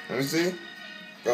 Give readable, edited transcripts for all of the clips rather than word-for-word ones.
Let me see. Go.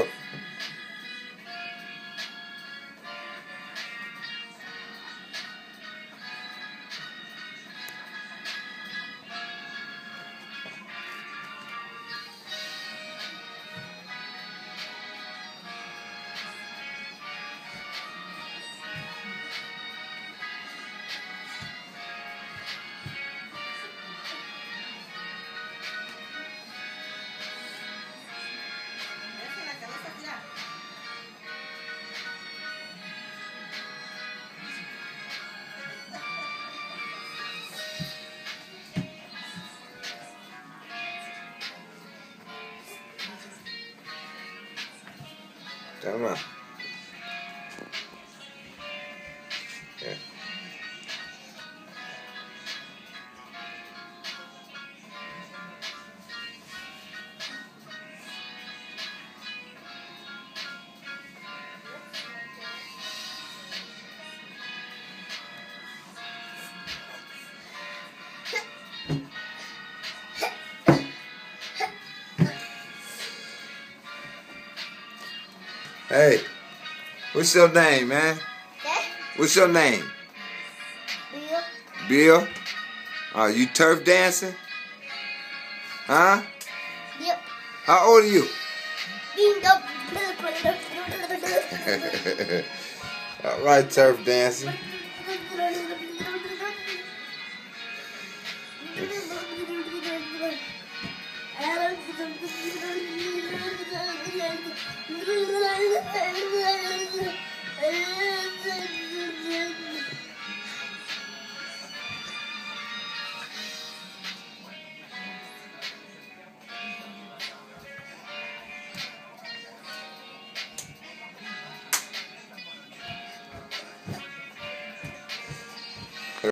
Come on. Yeah. Hey, what's your name, man? What's your name? Bill. Bill? You turf dancing? Huh? Yep. How old are you? All right, turf dancing.